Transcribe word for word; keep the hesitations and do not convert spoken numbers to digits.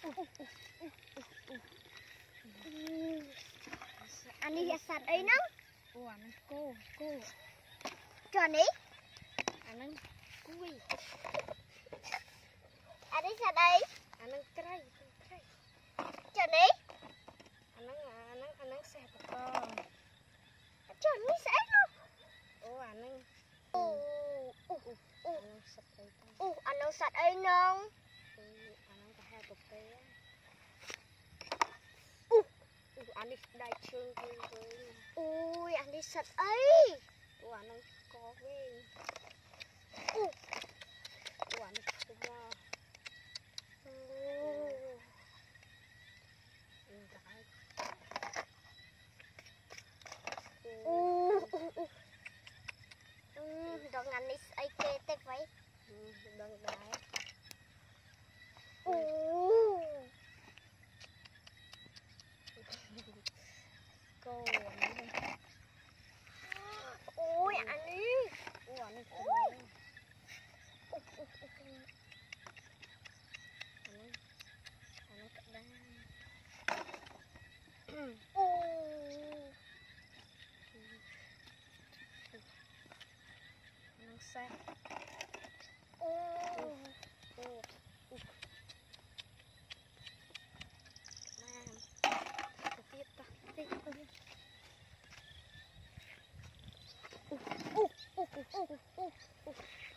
anh đi sạch ấy nó ủa nó cô cô cho ní anh nó cùi anh đi sạch ấy anh nó cây cây cho ní anh nó anh nó anh nó xe con cho ní sẽ luôn ủa anh nó ô ô ô anh nó sạch ấy ô anh nó sạch ấy nông anh nó cả hai tục tế ô anh đi đại trường với ui anh đi sạch ấy ủa anh nó có với ô ủa anh cũng lo đừng anh đi ấy kê tết vậy đừng đái cô ui anh đi ủa anh ui nó xe ô ô nam tiếp ta tiếp ô ô ô ô ô